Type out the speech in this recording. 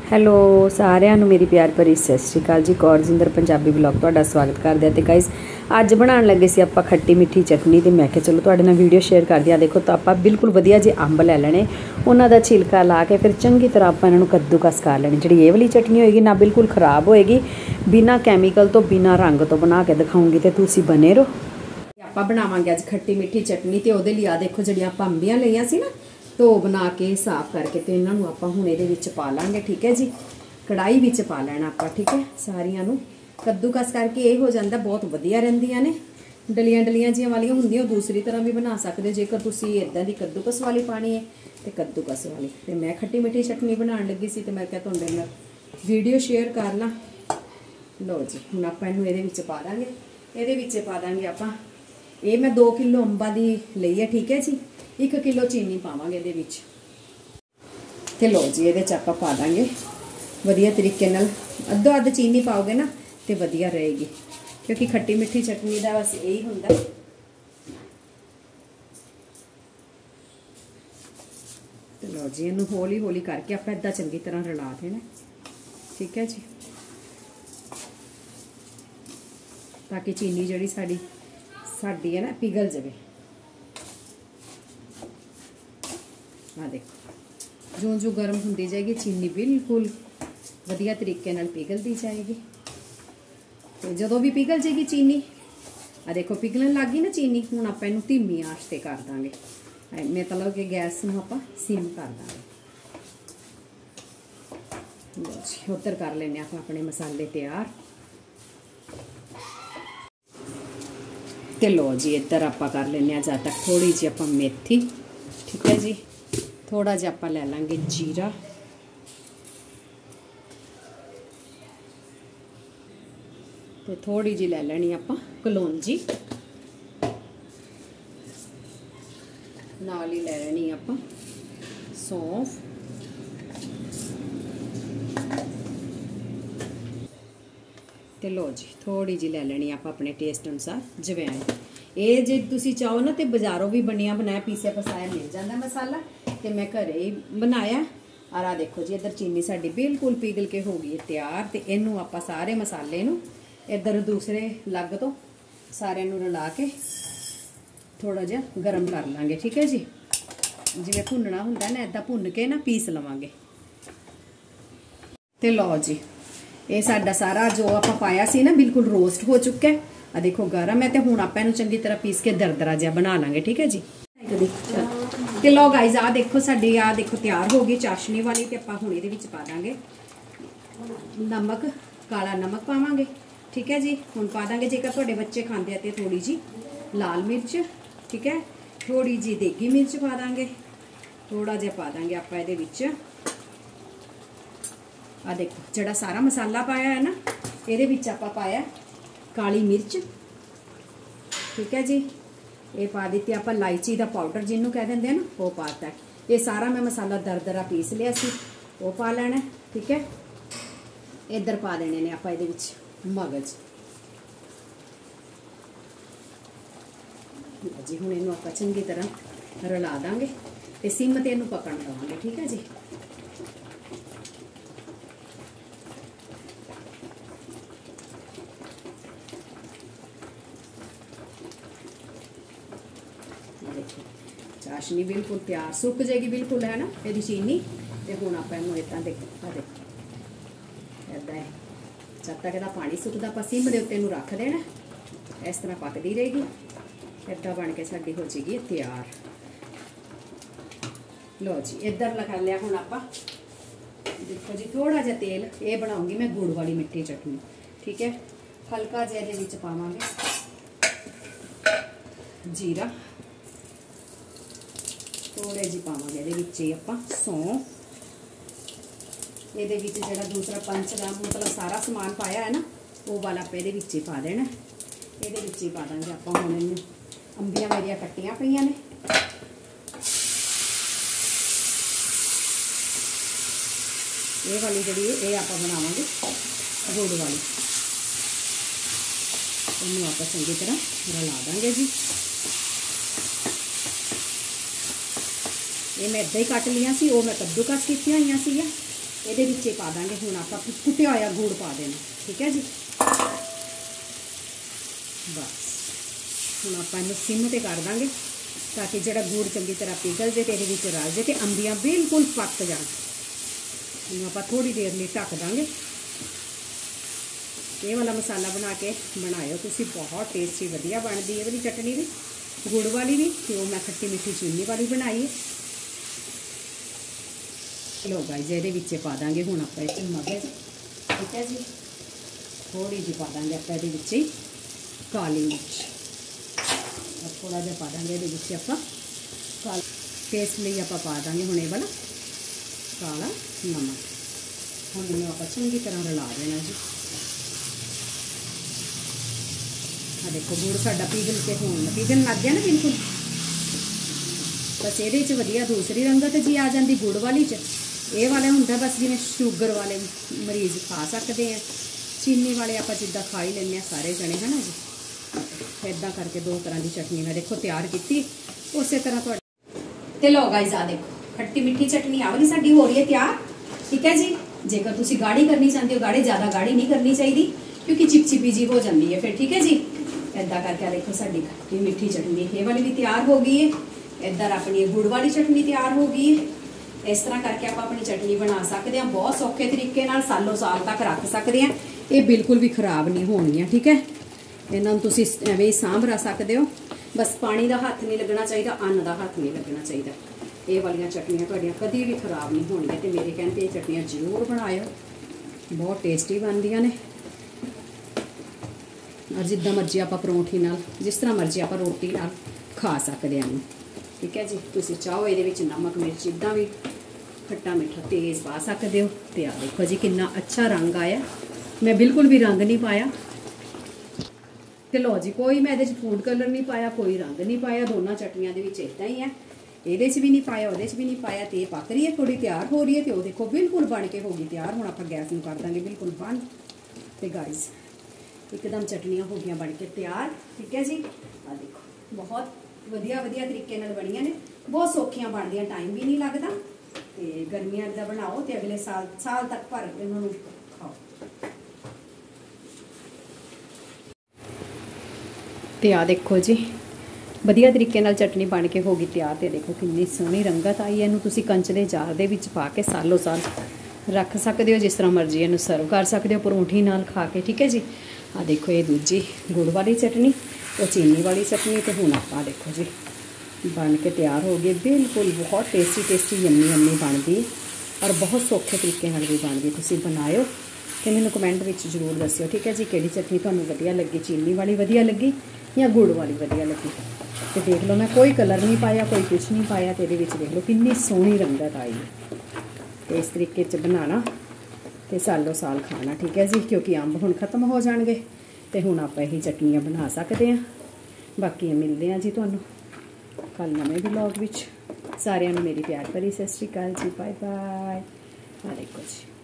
Hello ਸਾਰਿਆਂ ਨੂੰ ਮੇਰੀ ਪਿਆਰ ਭਰੀ ਸਤਿ ਸ਼੍ਰੀ ਅਕਾਲ ਜੀ। ਕੌਰਜਿੰਦਰ ਪੰਜਾਬੀ ਵਲੌਗ ਤੁਹਾਡਾ ਸਵਾਗਤ ਕਰਦੇ ਆ। ਤੇ ਗਾਇਸ ਅੱਜ ਬਣਾਉਣ ਲੱਗੇ ਸੀ ਆਪਾਂ ਖੱਟੀ ਮਿੱਠੀ ਚਟਨੀ, ਤੇ ਮੈਂ ਕਿਹਾ ਚਲੋ ਤੁਹਾਡੇ ਨਾਲ ਵੀਡੀਓ ਸ਼ੇਅਰ ਕਰਦੀ ਆ। ਦੇਖੋ ਤਾਂ ਆਪਾਂ ਬਿਲਕੁਲ ਵਧੀਆ ਜੇ ਅੰਬ ਲੈ ਲੈਣੇ, ਉਹਨਾਂ ਦਾ ਛਿਲਕਾ ਲਾ ਕੇ ਫਿਰ ਚੰਗੀ ਤਰ੍ਹਾਂ ਆਪਾਂ ਇਹਨਾਂ ਨੂੰ ਕੱਦੂਕਸ ਕਰ ਲੈਣੀ। ਜਿਹੜੀ ਇਹ ਵਾਲੀ ਚਟਨੀ ਹੋਏਗੀ ਨਾ ਬਿਲਕੁਲ ਖ਼ਰਾਬ ਹੋਏਗੀ, ਬਿਨਾਂ ਕੈਮੀਕਲ ਤੋਂ ਬਿਨਾਂ ਰੰਗ ਤੋਂ ਬਣਾ ਕੇ ਦਿਖਾਉਂਗੀ, ਤੇ ਤੁਸੀਂ ਬਨੇ ਰਹੋ। ਆਪਾਂ ਬਣਾਵਾਂਗੇ ਅੱਜ ਖੱਟੀ ਮਿੱਠੀ ਚਟਨੀ, ਤੇ ਉਹਦੇ ਲਈ ਆ ਦੇਖੋ ਜਿਹੜੀਆਂ ਆਪਾਂ ਅੰਬੀਆਂ ਲਈਆਂ ਸੀ ਨਾ, ਧੋ ਬਣਾ ਕੇ ਸਾਫ਼ करके तो इन्हों आप हूँ ये पा लाँगे। ठीक है जी, कढ़ाई में पा लेना आप। ठीक है, सारिया कद्दूकस करके ये हो जाता, बहुत वधिया रहिंदियां ने। डलियां डलियां जिहियां वालियां होंदियां दूसरी तरह भी बना सकते, जेकर तुसीं इदां दी कद्दूकस वाली पानी है तो कद्दूकस वाली। तो मैं खट्टी मिठी चटनी बनाउण लगी सी, तो मैं क्या तुहाडे नाल वीडियो शेयर कर ला। लो जी, हुण आपां इहनूं इहदे विच पा दांगे। इहदे विच पा दांगे आपां, ये मैं 2 किलो अंबां दी लई है। ठीक है जी, 1 किलो चीनी पावांगे इहदे विच। ते लो जी, इहदे च आपां पा दांगे वधिया तरीके नाल। अद्धो अद्ध चीनी पाओगे ना तो वधिया रहेगी, क्योंकि खट्टी मिठी चटनी दा बस यही हुंदा। तो लो जी, इहनूं हौली हौली करके आपां इदां चंगी तरह रला देना। ठीक है जी, ताकि चीनी जिहड़ी साडी है ना पिघल जाए। आ देखो, जो जो गर्म होंदी जाएगी चीनी बिल्कुल वधिया तरीके नाल पिघलती जाएगी। तो जदों भी पिघल जाएगी चीनी, आ देखो पिघलन लग गई ना चीनी, हुण आपां इहनूं धीमी आंच ते कर दांगे। मतलब कि गैस नूं आपां सिम कर दांगे। लो जी, उधर कर लेने आपां अपने मसाले तैयार। तो लो जी, इधर आपां कर लेने जद तक थोड़ी जी आपां मेथी। ठीक है जी, थोड़ा जिहा आपां लै लांगे जीरा, तो थोड़ी जी लै लैनी आपां कलौंजी, नाल ही लै लैनी आपां सौंफ, तो लो जी थोड़ी जी लै लैनी आपां अपने टेस्ट अनुसार जवैन। ये जे तुसीं चाहो ना तो बाजारों भी बनिया बनाया पीसिया पसाया मिल जाता मसाला, तो मैं घरे ही बनाया। और आ देखो जी, इधर चीनी साडी बिल्कुल पिघल के हो गई है तैयार। तो इनू आपां सारे मसाले नू इधर दूसरे लग तो सारे नू रला के थोड़ा जिहा गर्म कर लांगे। ठीक है जी, जिवें भुनना हुंदा ना इदां भुन के ना पीस लवांगे। तो लो जी, ये साडा सारा जो आपां पाया सी ना बिल्कुल रोस्ट हो चुका है। आ देखो गरम है, तो हुण आपां इहनूं चंगी तरह पीस के दरदरा जिहा बना लांगे। ठीक है जी, तो लो गाइज आ देखो साडी आ देखो तैयार हो गई चाशनी वाली। तो आपां हुण इहदे विच पा दांगे नमक, काला नमक पावांगे। ठीक है जी, हुण पा दांगे जेकर तुहाडे बच्चे खांदे आ ते थोड़ी जी लाल मिर्च। ठीक है, थोड़ी जी देगी मिर्च पा दांगे, थोड़ा जिहा पा दांगे आपां इहदे विच। आ देखो जिहड़ा सारा मसाला पाया है ना, इहदे विच आपां पाया काली मिर्च। ठीक है जी, ये पा दी आप इलायची का पाउडर जिन्हों कह देंगे ना, वो पाता है। ये सारा मैं मसाला दरदरा पीस लिया सी, वो पा लेना। ठीक है, इधर पा देने ने आप मगज जी। हुण इहनूं आपां चंगी तरह रला देंगे, तो सिम ते इहनूं पकण देवांगे। ठीक है जी, चाशनी बिल्कुल तैयार सुक जाएगी बिल्कुल है ना यदि चीनी। तो हुण आपां इहनूं इदां देखो इदां है, जब तक इहदा पानी सुकदा आपां सिम दे उत्ते इहनूं रख देना। इस तरह पकदी रहेगी, इदां बन के साडी हो जाएगी तैयार। लो जी, इधर लगा लिया हुण आपां देखो जी थोड़ा जिहा तेल। ये बनाऊंगी मैं गुड़ वाली मिठी चटनी। ठीक है, हल्का जिहा इहदे विच पावांगे जीरा, थोड़े जी पावांगे इहदे विच ही आपां सौंफ। इहदे विच जिहड़ा दूसरा पंचदाम मतलब सारा समान पाया है ना, वो वाला आपां इहदे विच ही पा देना। इहदे विच ही पा देंगे आपां हुण इहनूं। अंबियां मेरियां कट्टियां पईयां ने, ये वाली जिहड़ी ये आपां बनावांगे गुड़ वाली। इहनूं आपां चंगी तरह रला देंगे जी। ये मैं इदा ही कट लिया सी, वो मैं कद्दूकस कीतियां होईयां सी। ਇਹਦੇ ਵਿੱਚ ਹੀ ਪਾ ਦਾਂਗੇ ਹੁਣ ਆਪਾਂ ਕੁੱਟਿਆ ਹੋਇਆ ਗੁੜ ਪਾ ਦੇਣਾ। ਠੀਕ ਹੈ ਜੀ, ਬਸ ਹੁਣ ਆਪਾਂ ਇਹਨੂੰ ਸਿਮ ਤੇ ਕਰ ਦਾਂਗੇ ਤਾਂ ਕਿ ਜਿਹੜਾ ਗੁੜ ਚੰਗੀ ਤਰ੍ਹਾਂ ਪਿਘਲ ਜੇ ਤੇ ਇਹਦੇ ਵਿੱਚ ਰਲ ਜੇ ਤੇ ਅੰਬੀਆਂ ਬਿਲਕੁਲ ਪੱਕ ਜਾਣ। ਹੁਣ ਆਪਾਂ ਥੋੜੀ ਦੇਰ ਲਈ ਢੱਕ ਦਾਂਗੇ। ਇਹ ਵਾਲਾ ਮਸਾਲਾ ਬਣਾ ਕੇ ਬਣਾਇਓ ਤੁਸੀਂ, ਬਹੁਤ ਟੇਸਟੀ ਵਧੀਆ ਬਣਦੀ ਹੈ ਵਾਲੀ ਚਟਨੀ ਵੀ, ਗੁੜ ਵਾਲੀ ਵੀ, ਤੇ ਉਹ ਮੈਂ ਖੱਟੀ ਮਿੱਠੀ ਚੀਨੀ ਵਾਲੀ ਬਣਾਈ ਹੈ। ਲੋ ਗਾਇਜ਼ ਇਹਦੇ ਵਿੱਚ ਪਾ ਦਾਂਗੇ ਹੁਣ ਆਪਾਂ ਇਹ ਮਗਜ਼। ਠੀਕ ਹੈ ਜੀ, ਥੋੜੀ ਜਿਹੀ ਪਾ ਦਾਂਗੇ ਆਪਾਂ ਇਹਦੇ ਵਿੱਚ ਹੀ ਕਾਲੀ ਮਿਰਚ, ਥੋੜਾ ਜਿਹਾ ਪਾ ਦਾਂਗੇ ਇਹਦੇ ਵਿੱਚ ਆਪਾਂ ਕਾਲਾ ਟੇਸਟ ਲਈ ਆਪਾਂ ਪਾ ਦਾਂਗੇ ਹੁਣ ਇਹ ਵਾਲਾ ਕਾਲਾ ਨਮਕ। ਹੁਣ ਇਹਨੂੰ ਆਪਾਂ ਚੰਗੀ ਤਰ੍ਹਾਂ ਰਲਾ ਦੇਣਾ ਜੀ। ਆ ਦੇਖੋ ਗੁੜ ਸਾਡਾ ਪਿਘਲ ਕੇ ਪਿਘਲਣ ਲੱਗ ਗਿਆ ਨਾ ਬਿਲਕੁਲ। ਬਸ ਇਹਦੇ 'ਚ ਵਧੀਆ ਦੂਸਰੀ ਰੰਗਤ ਜੀ ਆ ਜਾਂਦੀ ਗੁੜ ਵਾਲੀ 'ਚ। ਇਹ ਵਾਲੇ ਹੁੰਦਾ ਬਸ ਜਿਵੇਂ ਸ਼ੂਗਰ ਵਾਲੇ ਮਰੀਜ਼ ਖਾ ਸਕਦੇ ਆ, ਚੀਨੀ ਵਾਲੇ ਆਪਾਂ ਜਿੱਦਾਂ ਖਾ ਹੀ ਲੈਂਦੇ ਆ ਸਾਰੇ ਜਣੇ, ਹੈ ਨਾ ਜੀ। ਇੱਦਾਂ ਕਰਕੇ ਦੋ ਤਰ੍ਹਾਂ ਦੀ ਚਟਨੀ ਮੈਂ ਦੇਖੋ ਤਿਆਰ ਕੀਤੀ। ਉਸੇ ਤਰ੍ਹਾਂ ਤੁਹਾਡੇ ਤੇ ਲੋ ਗਾਇਜ਼ ਆ ਦੇਖੋ ਖੱਟੀ ਮਿੱਠੀ ਚਟਨੀ ਆ ਵਾਲੀ ਸਾਡੀ ਹੋ ਰਹੀ ਹੈ ਤਿਆਰ। ਠੀਕ ਹੈ ਜੀ, ਜੇਕਰ ਤੁਸੀਂ ਗਾੜੀ ਕਰਨੀ ਚਾਹੁੰਦੇ ਹੋ, ਗਾੜੀ ਜ਼ਿਆਦਾ ਗਾੜੀ ਨਹੀਂ ਕਰਨੀ ਚਾਹੀਦੀ ਕਿਉਂਕਿ ਚਿਪਚਿਪੀ ਜੀ ਹੋ ਜਾਂਦੀ ਹੈ ਫਿਰ। ਠੀਕ ਹੈ ਜੀ, ਇੱਦਾਂ ਕਰਕੇ ਆ ਦੇਖੋ ਸਾਡੀ ਖੱਟੀ ਮਿੱਠੀ ਚਟਨੀ ਇਹ ਵਾਲੀ ਵੀ ਤਿਆਰ ਹੋ ਗਈ ਹੈ। ਇੱਧਰ ਆਪਣੀ ਗੁੜ ਵਾਲੀ ਚਟਨੀ ਤਿਆਰ ਹੋ ਗਈ ਹੈ। ਇਸ ਤਰ੍ਹਾਂ ਕਰਕੇ ਆਪਾਂ ਆਪਣੀ ਚਟਨੀ ਬਣਾ ਸਕਦੇ ਹਾਂ ਬਹੁਤ ਸੌਖੇ ਤਰੀਕੇ ਨਾਲ, ਸਾਲੋ ਸਾਲ ਤੱਕ ਰੱਖ ਸਕਦੇ ਹਾਂ। ਇਹ ਬਿਲਕੁਲ ਵੀ ਖਰਾਬ ਨਹੀਂ ਹੋਣਗੀਆਂ। ਠੀਕ ਹੈ, ਇਹਨਾਂ ਨੂੰ ਤੁਸੀਂ ਐਵੇਂ ਹੀ ਸਾਂਭ ਰੱਖ ਸਕਦੇ ਹੋ। ਬਸ ਪਾਣੀ ਦਾ ਹੱਥ ਨਹੀਂ ਲੱਗਣਾ ਚਾਹੀਦਾ, ਅੰਨ ਦਾ ਹੱਥ ਨਹੀਂ ਲੱਗਣਾ ਚਾਹੀਦਾ। ਇਹ ਵਾਲੀਆਂ ਚਟਨੀਆਂ ਤੁਹਾਡੀਆਂ ਕਦੀ ਵੀ ਖਰਾਬ ਨਹੀਂ ਹੋਣਗੀਆਂ। ਤੇ ਮੇਰੇ ਕਹਿੰਦੇ ਇਹ ਚਟਨੀਆਂ ਜ਼ਰੂਰ ਬਣਾਇਓ, ਬਹੁਤ ਟੇਸਟੀ ਬਣਦੀਆਂ ਨੇ। ਔਰ ਜਿੱਦਾਂ ਮਰਜ਼ੀ ਆਪਾਂ ਪਰੌਂਠੀ ਨਾਲ, ਜਿਸ ਤਰ੍ਹਾਂ ਮਰਜ਼ੀ ਆਪਾਂ ਰੋਟੀ ਨਾਲ ਖਾ ਸਕਦੇ ਹਾਂ। ਠੀਕ ਹੈ ਜੀ, ਤੁਸੀਂ ਚਾਹੋ ਇਹਦੇ ਵਿੱਚ ਨਮਕ ਮਿਰਚ ਜਿੱਦਾਂ ਵੀ ਖੱਟਾ ਮਿੱਠਾ ਤੇਜ਼ ਪਾ ਸਕਦੇ ਹੋ। ਤੇ ਆ ਦੇਖੋ ਜੀ ਕਿੰਨਾ ਅੱਛਾ ਰੰਗ ਆਇਆ, ਮੈਂ ਬਿਲਕੁਲ ਵੀ ਰੰਗ ਨਹੀਂ ਪਾਇਆ। ਤੇ ਲੋ ਜੀ ਕੋਈ ਮੈਂ ਇਹਦੇ 'ਚ ਫੂਡ ਕਲਰ ਨਹੀਂ ਪਾਇਆ, ਕੋਈ ਰੰਗ ਨਹੀਂ ਪਾਇਆ, ਦੋਨਾਂ ਚਟਨੀਆਂ ਦੇ ਵਿੱਚ ਇੱਦਾਂ ਹੀ ਹੈ। ਇਹਦੇ 'ਚ ਵੀ ਨਹੀਂ ਪਾਇਆ, ਉਹਦੇ 'ਚ ਵੀ ਨਹੀਂ ਪਾਇਆ। ਤੇ ਇਹ ਪੱਕ ਰਹੀ ਹੈ, ਥੋੜੀ ਤਿਆਰ ਹੋ ਰਹੀ ਹੈ। ਤੇ ਉਹ ਦੇਖੋ ਬਿਲਕੁਲ ਬਣ ਕੇ ਹੋ ਗਈ ਤਿਆਰ। ਹੁਣ ਆਪਾਂ ਗੈਸ ਨੂੰ ਕਰ ਦਾਂਗੇ ਬਿਲਕੁਲ ਬੰਦ। ਤੇ ਗਾਇਜ਼ ਇੱਕਦਮ ਚਟਨੀਆਂ ਹੋ ਗਈਆਂ ਬਣ ਕੇ ਤਿਆਰ। ਠੀਕ ਹੈ ਜੀ, ਆ ਦੇਖੋ ਬਹੁਤ ਵਧੀਆ ਤਰੀਕੇ ਨਾਲ ਬਣੀਆਂ ਨੇ, ਬਹੁਤ ਸੌਖੀਆਂ ਬਣਦੀਆਂ, ਟਾਈਮ ਵੀ ਨਹੀਂ ਲੱਗਦਾ। ਤੇ ਗਰਮੀਆਂ ਦਾ ਬਣਾਓ ਤੇ ਅਗਲੇ ਸਾਲ ਤੱਕ ਭਰ ਇਹਨਾਂ ਨੂੰ ਖਾਓ। ਤੇ ਆ ਦੇਖੋ ਜੀ ਵਧੀਆ ਤਰੀਕੇ ਨਾਲ ਚਟਨੀ ਬਣ ਕੇ ਹੋ ਗਈ ਤਿਆਰ। ਤੇ ਦੇਖੋ ਕਿੰਨੀ ਸੋਹਣੀ ਰੰਗਤ ਆਈ। ਇਹਨੂੰ ਤੁਸੀਂ ਕੰਚ ਦੇ ਜਾਰ ਦੇ ਵਿੱਚ ਪਾ ਕੇ ਸਾਲੋ ਸਾਲ ਰੱਖ ਸਕਦੇ ਹੋ, ਜਿਸ ਤਰ੍ਹਾਂ ਮਰਜ਼ੀ ਇਹਨੂੰ ਸਰਵ ਕਰ ਸਕਦੇ ਹੋ ਪਰੌਂਠੀ ਨਾਲ ਖਾ ਕੇ। ਠੀਕ ਹੈ ਜੀ, ਆ ਦੇਖੋ ਇਹ ਦੂਜੀ ਗੁੜ ਵਾਲੀ ਚਟਨੀ, ਉਹ ਚੀਨੀ ਵਾਲੀ ਚਟਨੀ। ਤੇ ਹੁਣ ਆਪਾਂ ਦੇਖੋ ਜੀ ਬਣ ਕੇ ਤਿਆਰ ਹੋ ਗਈ ਬਿਲਕੁਲ। ਬਹੁਤ ਟੇਸਟੀ ਯੰਮੀ ਬਣਦੀ ਔਰ ਬਹੁਤ ਸੌਖੇ ਤਰੀਕੇ ਨਾਲ ਵੀ ਬਣਦੀ। ਤੁਸੀਂ ਬਣਾਇਓ ਤੇ ਮੈਨੂੰ ਕਮੈਂਟ ਵਿੱਚ ਜ਼ਰੂਰ ਦੱਸਿਓ। ਠੀਕ ਹੈ ਜੀ, ਕਿਹੜੀ ਚਟਨੀ ਤੁਹਾਨੂੰ ਵਧੀਆ ਲੱਗੀ, ਚੀਨੀ ਵਾਲੀ ਵਧੀਆ ਲੱਗੀ ਜਾਂ ਗੁੜ ਵਾਲੀ ਵਧੀਆ ਲੱਗੀ। ਤੇ ਦੇਖ ਲਓ ਮੈਂ ਕੋਈ ਕਲਰ ਨਹੀਂ ਪਾਇਆ, ਕੋਈ ਕੁਛ ਨਹੀਂ ਪਾਇਆ। ਤੇ ਇਹਦੇ ਵਿੱਚ ਦੇਖ ਲਓ ਕਿੰਨੀ ਸੋਹਣੀ ਰੰਗਤ ਆਈ ਹੈ। ਤੇ ਇਸ ਤਰੀਕੇ 'ਚ ਬਣਾਉਣਾ ਤੇ ਸਾਲੋ ਸਾਲ ਖਾਣਾ। ਠੀਕ ਹੈ ਜੀ, ਕਿਉਂਕਿ ਅੰਬ ਹੁਣ ਖਤਮ ਹੋ ਜਾਣਗੇ ਤੇ ਹੁਣ ਆਪਾਂ ਇਹੀ ਚਟਨੀਆਂ ਬਣਾ ਸਕਦੇ ਹਾਂ। ਬਾਕੀ ਮਿਲਦੇ ਹਾਂ ਜੀ ਤੁਹਾਨੂੰ ਕੱਲ ਨਵੇਂ ਵਲੌਗ ਵਿੱਚ। ਸਾਰਿਆਂ ਨੂੰ ਮੇਰੀ ਪਿਆਰ ਭਰੀ ਸਤਿ ਸ਼੍ਰੀ ਅਕਾਲ ਜੀ, ਬਾਏ ਬਾਏ। ਆ ਦੇਖੋ ਜੀ।